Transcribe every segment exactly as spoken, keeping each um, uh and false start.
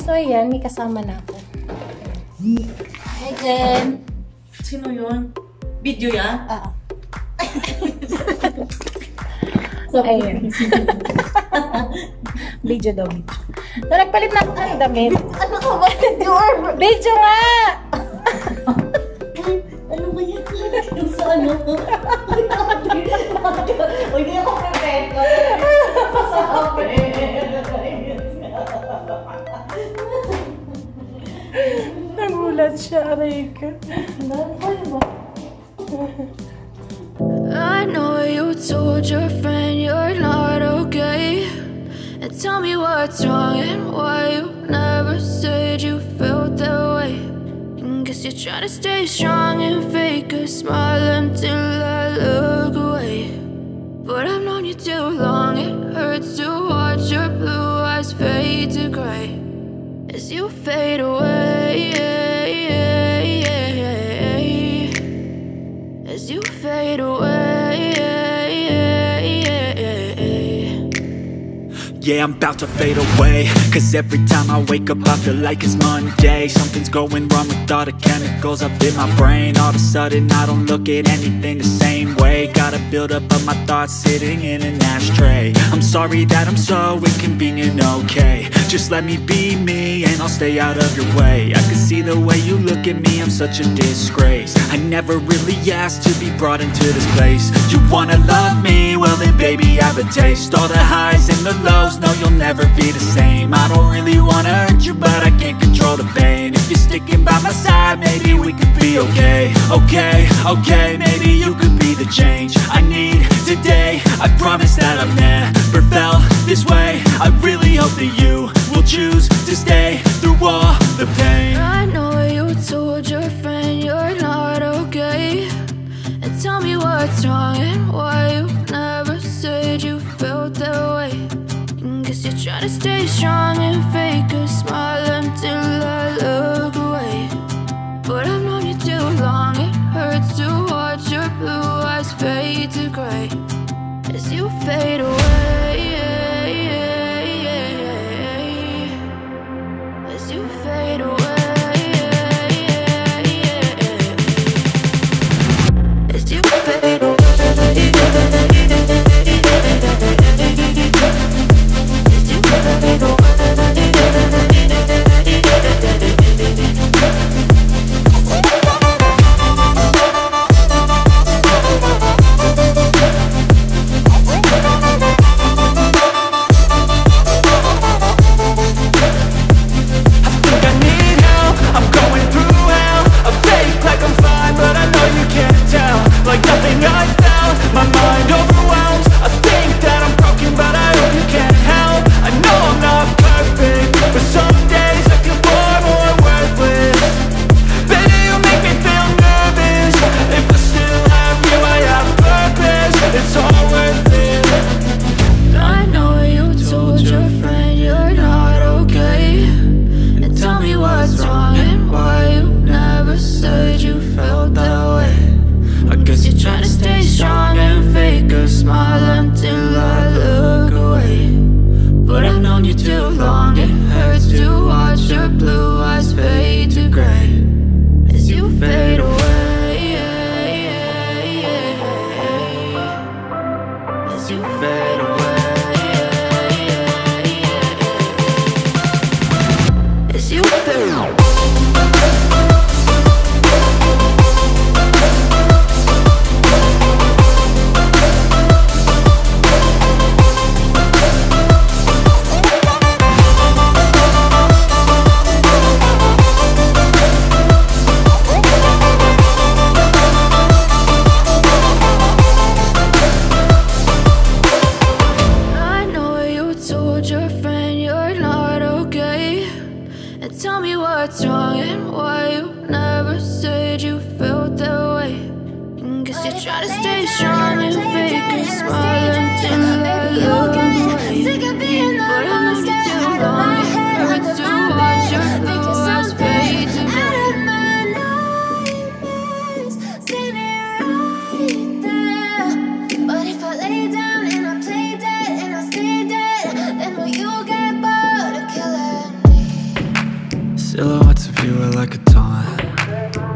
So, ayan, may kasama na ako. Hi, Jen! Sino yun? Video yan? Oo. So, ayan. Video daw, video. So, nagpalit na ako ng damit. Ano ka ba? Video nga! Ano ba yan? Yung sa ano? Uy, hindi ako prepared ko. Sabi. Nagulat siya, aray ka. I know you told your friend you're not okay, and tell me what's wrong and why you never said you felt that way. And guess you're trying to stay strong and fake a smile until I look away. But I've known you too long, it hurts to watch your blue eyes fade to gray as you fade away. As you fade away. Yeah, I'm about to fade away, cause every time I wake up I feel like it's Monday. Something's going wrong with all the chemicals up in my brain. All of a sudden I don't look at anything the same way. Gotta build up of my thoughts sitting in an ashtray. I'm sorry that I'm so inconvenient, okay. Just let me be me and I'll stay out of your way. I can see the way you look at me, I'm such a disgrace. I never really asked to be brought into this place. You wanna love me? Well then baby have a taste. All the highs and the lows, no you'll never be the same. I don't really wanna hurt you but I can't control the pain. If you're sticking by my side maybe we could be okay. Okay, okay, maybe you could be the change I need today. I promise that I've never felt this way. I really hope that you will choose to stay through all the pain. I know you told your friend you're not okay, and tell me what's wrong and why you never said you felt that way. And guess you're trying to stay strong and fake a smile until I look away. But I've known you too long, it hurts to watch your blue eyes fade to gray as you fade away. As you fade away. As you fade away. As you fade away. Like nothing I found, my mind overwhelms. I think that I'm broken, but I hope you can't help. I know I'm not perfect, but some days I feel far more worthless. Baby, you make me feel nervous. If I still have you, I have purpose. It's all worth it. I know you told your friend you're not okay, and tell me what's wrong and why you never said you felt that way. I guess you're trying to stay strong and fake a smile until I look away. But I've known you too long, it hurts to watch your blue eyes fade to gray as you fade away. As you fade away. As you fade away. Tell me what's wrong and why you never said you felt that way. And guess you're trying to stay strong and fake a smile until I look away. But I know you too long, it hurts to watch your blue eyes fade to gray. But if I lay down and I play dead and I stay dead, then will you get bored of killing me?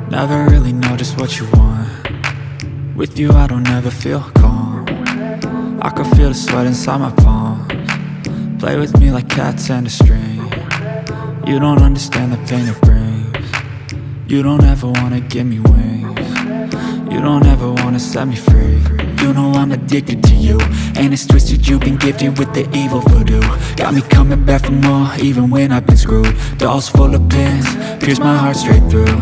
Never really know just what you want. With you I don't ever feel calm. I can feel the sweat inside my palms. Play with me like cats and a string. You don't understand the pain it brings. You don't ever wanna give me wings. You don't ever wanna set me free. You know I'm addicted to you, and it's twisted, you've been gifted with the evil voodoo. Got me coming back for more, even when I've been screwed. Dolls full of pins, pierce my heart straight through.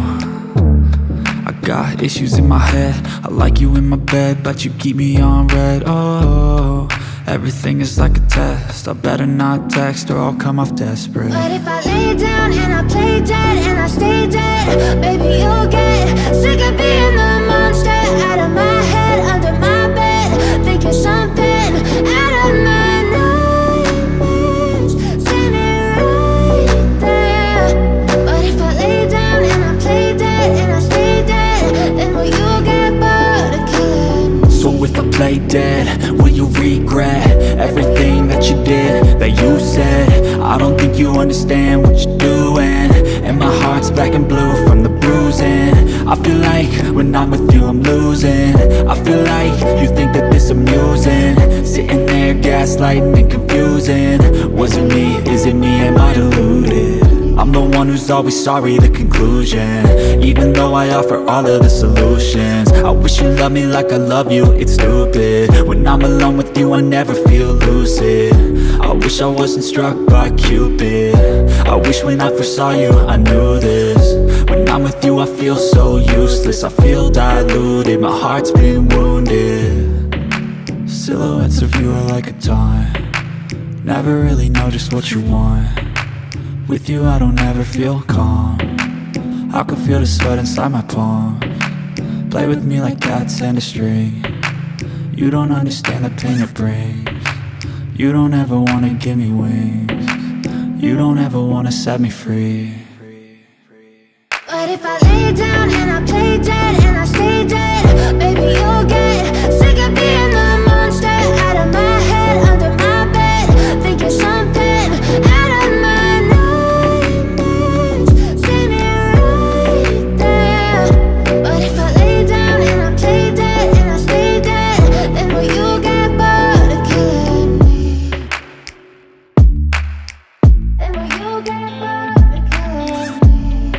I got issues in my head, I like you in my bed, but you keep me on red. Oh, everything is like a test, I better not text or I'll come off desperate. But if I lay down and I play dead and I stay dead, baby, you'll get sick of being the monster out of my head, under my bed, thinking something out of my nightmares, standing right there. But if I lay down and I play dead and I stay dead, then will you get bored of killing me? So if I play dead, will you regret everything that you did, that you said? I don't think you understand what you're doing, and my heart's black and blue from the bruising. I feel like when I'm with you I'm losing. I feel like you think that this amusing, sitting there gaslighting and confusing. Was it me? Is it me? Am I deluded? I'm the one who's always sorry, the conclusion, even though I offer all of the solutions. I wish you loved me like I love you, it's stupid. When I'm alone with you I never feel lucid. I wish I wasn't struck by Cupid. I wish when I first saw you I knew this. When I'm with you I feel so useless, I feel diluted, my heart's been wounded. Silhouettes of you are like a taunt, never really know just what you want. With you I don't ever feel calm, I can feel the sweat inside my palms. Play with me like cats and a string. You don't understand the pain it brings. You don't ever wanna give me wings. You don't ever wanna set me free. But if I lay down and I play dead and I stay dead, baby, you'll get sick of being the monster out of my head, under my bed, thinking something out of my nightmares, standing right there. But if I lay down and I play dead and I stay dead, then will you get bored of killing me? Then will you get bored of killing me?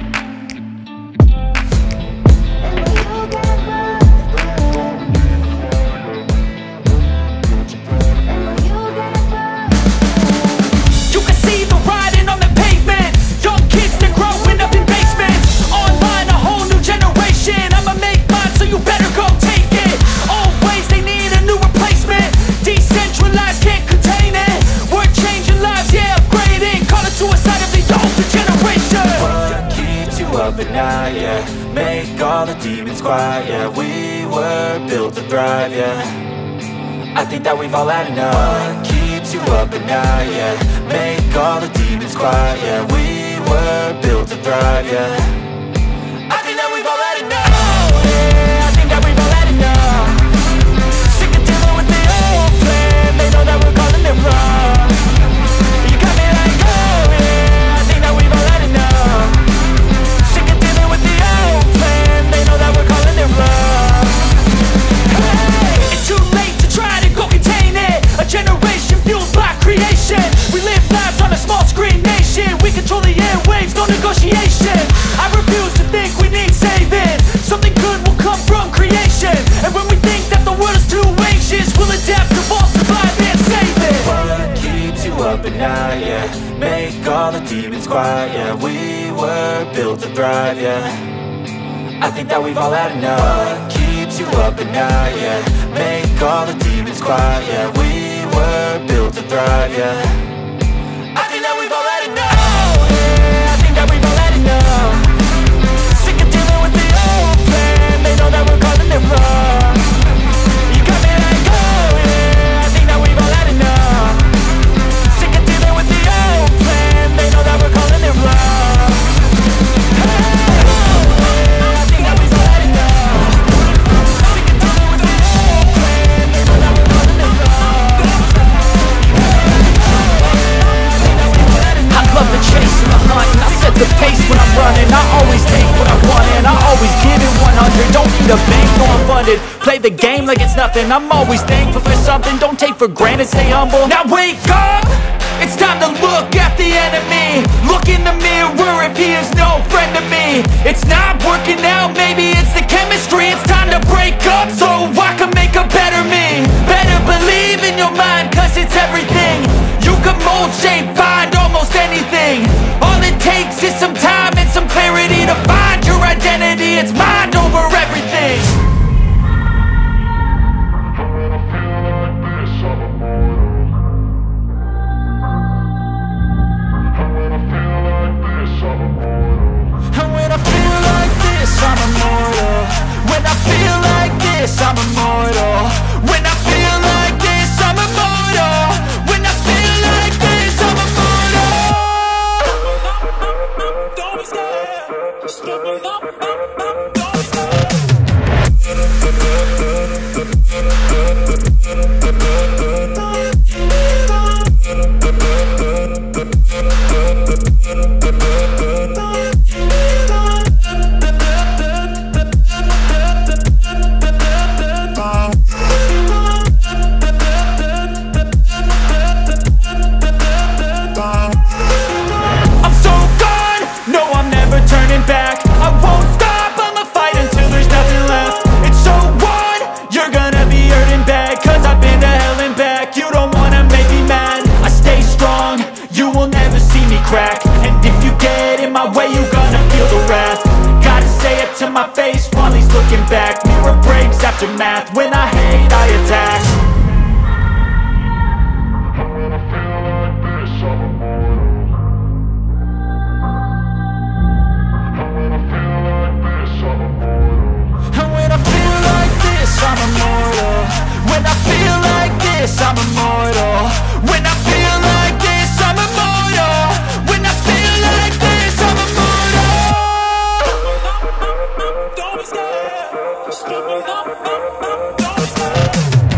You can see the writing on the pavement. Young kids, they're growing up in basements. Online, a whole new generation. I'ma make mine, so you better go take it. Old ways, they need a new replacement. Decentralized, can't contain it. We're changing lives, yeah, upgrading. Call it suicide of the older generation. What keeps you up at night, yeah? Make all the demons quiet, yeah. We were built to thrive, yeah. I think that we've all had enough. What keeps you up at night, yeah? Make all the demons quiet, yeah. We were built to thrive, yeah. I think that we've all had enough. Oh, yeah, I think that we've all had enough. Sick of dealing with the old plan. They know that we're calling it wrong. You got me like, oh yeah, I think that we've all had enough. Sick of dealing with the old plan. They know that we're calling it wrong. Hey, it's too late to try to go contain it. A generation fueled by creation. We live lives on a small screen nation. We control the airwaves, no negotiation. I refuse to think we need saving. Something good will come from creation. And when we think that the world is too anxious, we'll adapt, evolve, survive and save it. What keeps you up at night, yeah? Make all the demons quiet, yeah. We were built to thrive, yeah. I think that we've all had enough. What keeps you up at night, yeah? Make all the demons quiet, yeah. We were built to thrive, yeah. I think that we've all had enough. Oh, yeah, I think that we've all had enough. Sick of dealing with the old plan. They know that we're calling it wrong. You got me like, oh yeah, I think that we've all had enough. Sick of dealing with the old plan. They know that we're calling it wrong. Hey, oh, yeah, I think that we've all had enough. Sick of dealing with the old plan. They know that we're calling it wrong. the bank, no I'm funded. Play the game like it's nothing, I'm always thankful for something. Don't take for granted, stay humble. Now wake up, it's time to look at the enemy. Look in the mirror if he is no friend to me. It's not working out, maybe it's the chemistry. It's time to break up so I can make a better me. Better believe in your mind, cause it's everything. You can mold, shape, find almost anything. All it takes is some time and some clarity to find your identity. It's mind over everything. And when I feel like this, I'm immortal. When I feel like this, I'm immortal. When I feel like this, I'm immortal. When I feel like this, I'm immortal. Don't be scared. Just step it up, up, up. Don't be scared. Crack. And if you get in my way, you gonna feel the wrath. Gotta say it to my face while he's looking back. Mirror breaks after math. When I hate, I attack. And when I feel like this, I'm immortal. And when I feel like this, I'm immortal. And when I feel like this, I'm immortal. When I feel like this, I'm immortal. When I feel like this, I'm immortal. When I feel like this, I'm immortal. Don't be scared. Just step it up, up, up. Don't be scared.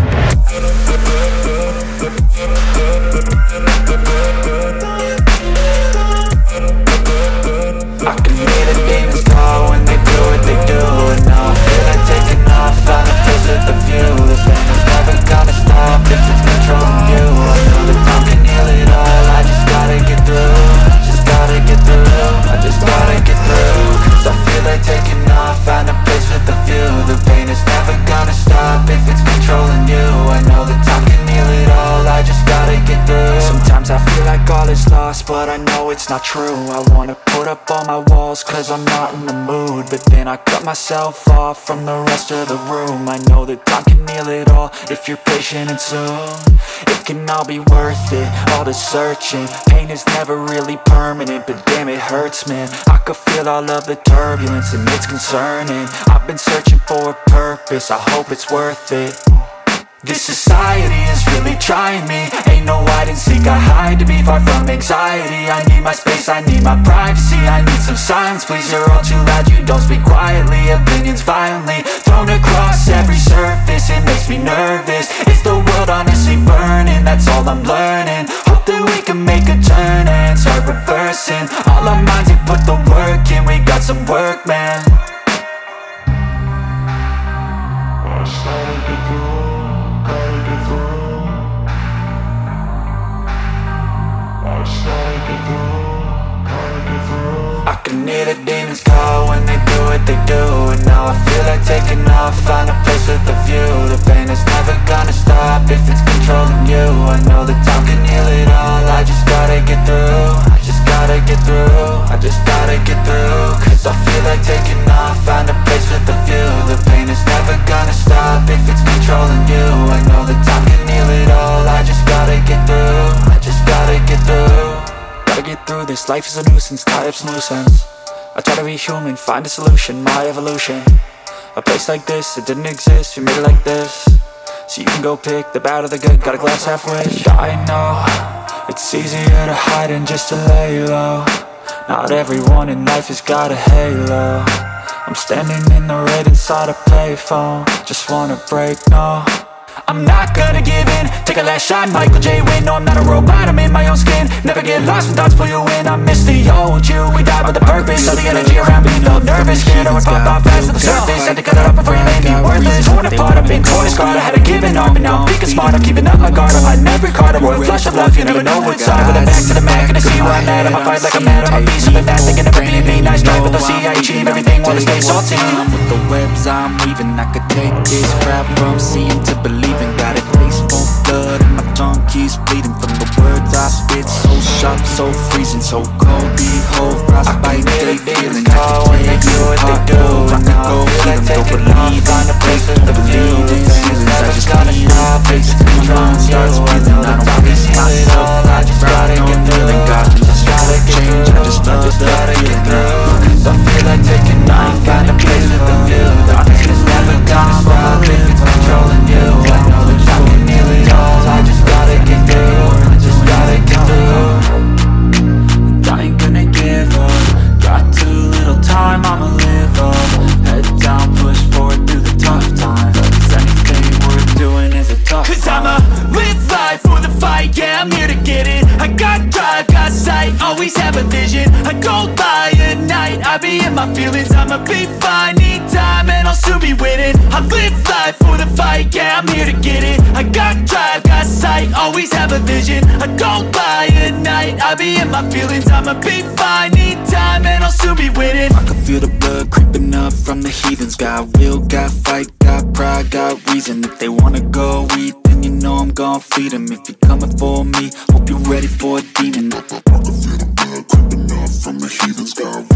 I can hear the demons call when they do what they do. And now I feel like taking off, find a place with the view. The pain is never gonna stop if it's controlling you. I know that time can heal it all, I just gotta get through. Just gotta get through, I just gotta get through. Cause I feel like taking off, find a place with the view. The pain is never gonna stop if it's controlling you. I know that time can heal it all, I just gotta get through. Sometimes I feel like all is lost, but I know it's not true. I wanna put up all my walls cause I'm not in the mood. But then I cut myself off from the rest of the room. I know that time can heal it all if you're patient and soon. It can all be worth it, all the searching. Pain is never really permanent, but damn it hurts, man. I could feel all of the turbulence and it's concerning. I've been searching for a purpose, I hope it's worth it. This society is really trying me. Ain't no hide and seek, I hide to be far from anxiety. I need my space, I need my privacy. I need some silence, please, you're all too loud. You don't speak quietly, opinions violently thrown across every surface. It makes me nervous, is the world honestly burning? That's all I'm learning. Hope that we can make a turn and start reversing all our minds and put the work in. We got some work, man. I started to do I can hear the demons call when they do what they do. And now I feel like taking off, find a place with a view. The pain is never gonna stop if it's controlling you. I know that time can heal it all, I just gotta get through. I just gotta get through, I just gotta get through. Cause I feel like taking off, find a place with a view. The pain is never gonna stop if it's controlling you. I know that time can heal it all, I just gotta get through. I just gotta get through. Gotta get through this, life is a nuisance, tie up some loose ends. I try to be human, find a solution, my evolution. A place like this, it didn't exist, we made it like this. So you can go pick the bad or the good, got a glass halfway. I know, it's easier to hide than just to lay low. Not everyone in life has got a halo. I'm standing in the red inside a payphone, just wanna break, no. I'm not gonna give in, take a last shot, Michael J. Win. No, I'm not a robot, I'm in my own skin. Never get lost when thoughts pull you in. I miss the old you, we died with a purpose. All the energy around me felt nervous, scared I would pop off fast to the surface. Had to cut it up before you made me worthless. Torn apart, I've been torn and scarred. I had a given arm, but now I'm thinking smart. I'm keeping up my guard, I'm hiding every card. A royal flush of love, you never know what's on. With a back to the Mac and I see where I'm at. I'ma fight like I'm mad, I'ma be something that they can never be me. Nice try, but they'll see I achieve everything while they stay salty. With the webs I'm weaving, I could take this crowd from seeing to believing. Got a taste for blood and my tongue keeps bleeding from the words I spit. So sharp, so freezing, so cold. Behold, frostbite, they feeling. I can take you what they do. I could go keep them, don't believe. Find a place to believe in ceilings. I just need a face. My mind starts spinning. I don't face myself. I just gotta get through. God, I just gotta change. I just love the feeling. I feel like taking off. Find a place with the view. The artist is never gonna stop if it's controlling you. I know that I can heal it all. I just gotta get through. I just gotta get through. And I ain't gonna give up. Got too little time, I'ma live up. Head down, push forward through the tough times. Cause anything worth doing is a tough Cause time. I'ma live life for the fight, yeah, I'm here to get it. I got drive, got sight, always have a vision. I go by at night, I be in my feelings. I'ma be fine, need time and I'll soon be winning. I live life for the fight, yeah, I'm here to get it. I got drive, got sight, always have a vision. I go by at night, I be in my feelings. I'ma be fine, need time and I'll soon be winning. I can feel the blood creeping up from the heathens. Got will, got fight, got pride, got reason. If they wanna go eat, then you know I'm gon' feed them. If you're coming for me, hope you're ready for a demon. I can feel the blood creeping up from the heathens. Got